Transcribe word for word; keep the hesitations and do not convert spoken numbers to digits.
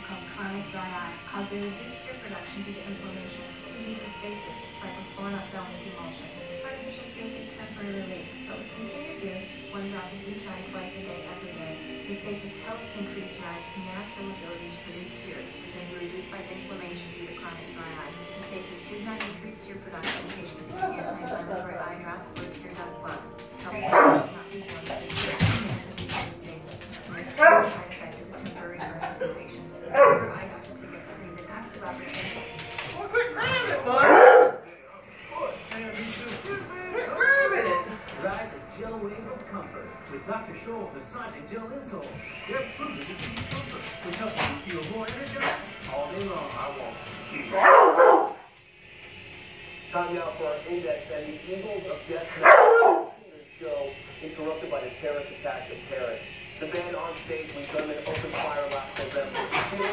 called chronic dry eye, cause a reduced tear production due to inflammation. We use Jase cyclosporin film emulsion. Artificial tears give temporary relief, but with continued use, one drop of each eye twice a day, every day, this Jase helps increase your eye's natural ability to produce tears, which may be reduced by inflammation due to chronic dry eye. This Jase does not increase tear production in patients with anti-inflammatory eye drops or tear duct plugs. Helps not be formed by the tear side effect is a temporary burning sensation. Your eye doctor to get screened and ask about the symptoms. Well, quit grabbing it, bud! Quit grabbing it! Ride the Gel Wave of Comfort with Doctor Scholl massaging gel insoles. They're proven to give you comfort, which helps you feel more energized all day long. I won't. Time now for our index, and the Eagles of Death show interrupted by the terrorist attack in Paris. The band on stage when gunmen opened fire last November.